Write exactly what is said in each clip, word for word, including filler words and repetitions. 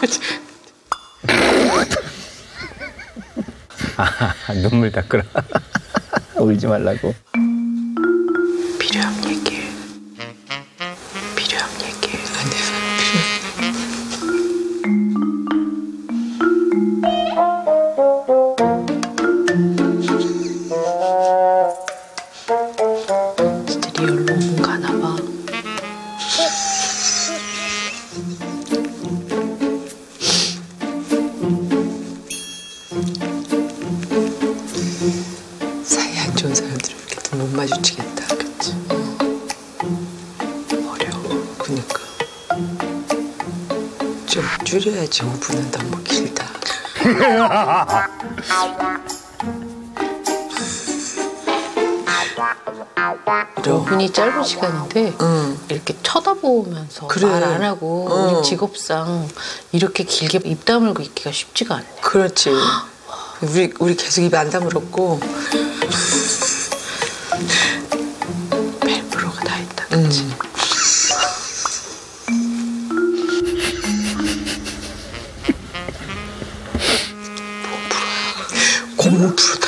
아, 눈물 닦으라. 울지 말라고. 필요한 얘기. 필요한 얘기. 안 돼. 진짜 리얼로 뭔가 하나 봐. 사이 안 좋은 사람들은 이렇게 못 마주치겠다. 그치? 어. 어려워. 그니까. 좀 줄여야지. 오 분은 너무 길다. 오 분이 짧은 시간인데 응. 이렇게 쳐다보면서 그래. 말 안 하고 응. 우리 직업상 이렇게 길게 입 다물고 있기가 쉽지가 않네. 그렇지. 우리 우리 계속 입 안 다물었고 벨브로가 다 있다. 그치? 음. 공무프로다.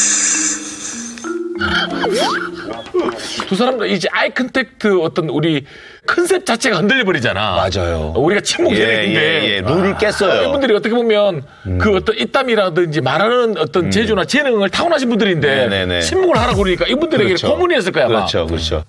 두 사람 다 이제 아이 컨택트 어떤 우리 컨셉 자체가 흔들려 버리잖아. 맞아요. 우리가 침묵이랬는데 예, 예, 예. 룰을 깼어요. 이분들이 어떻게 보면 음. 그 어떤 입담이라든지 말하는 어떤 음. 재주나 재능을 타고나신 분들인데 네네네. 침묵을 하라고 그러니까 이분들에게 그렇죠. 고문이었을 거야. 아마. 그렇죠, 그렇죠.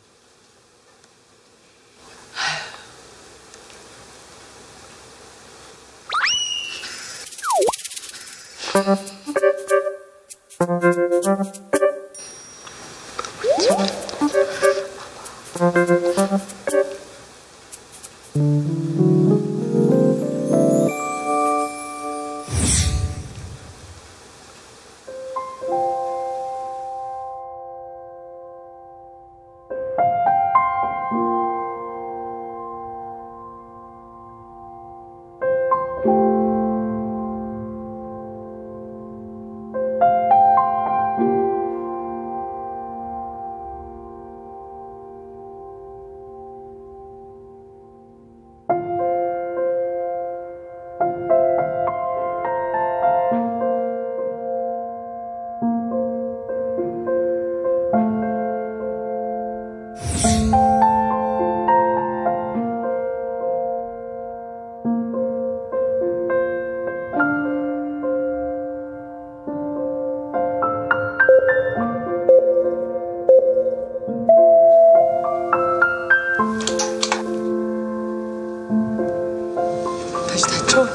다시 다쳐.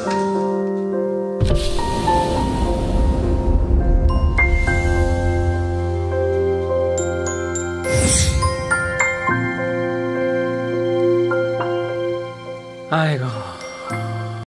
아이고.